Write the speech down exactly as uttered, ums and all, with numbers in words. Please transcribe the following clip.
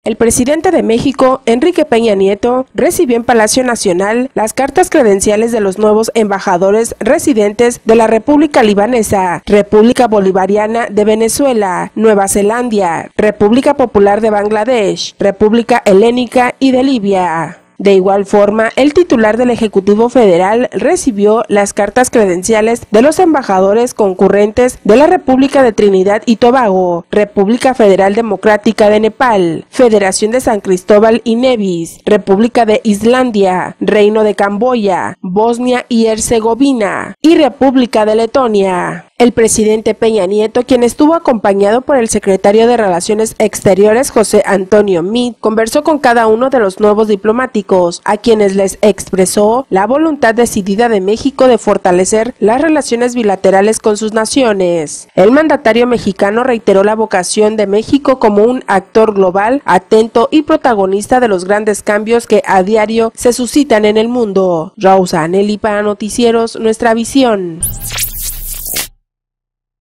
El presidente de México, Enrique Peña Nieto, recibió en Palacio Nacional las cartas credenciales de los nuevos embajadores residentes de la República Libanesa, República Bolivariana de Venezuela, Nueva Zelanda, República Popular de Bangladesh, República Helénica y de Libia. De igual forma, el titular del Ejecutivo Federal recibió las cartas credenciales de los embajadores concurrentes de la República de Trinidad y Tobago, República Federal Democrática de Nepal, Federación de San Cristóbal y Nevis, República de Islandia, Reino de Camboya, Bosnia y Herzegovina y República de Letonia. El presidente Peña Nieto, quien estuvo acompañado por el secretario de Relaciones Exteriores José Antonio Meade, conversó con cada uno de los nuevos diplomáticos, a quienes les expresó la voluntad decidida de México de fortalecer las relaciones bilaterales con sus naciones. El mandatario mexicano reiteró la vocación de México como un actor global, atento y protagonista de los grandes cambios que a diario se suscitan en el mundo. Rosa Anelli para Noticieros Nuestra Visión.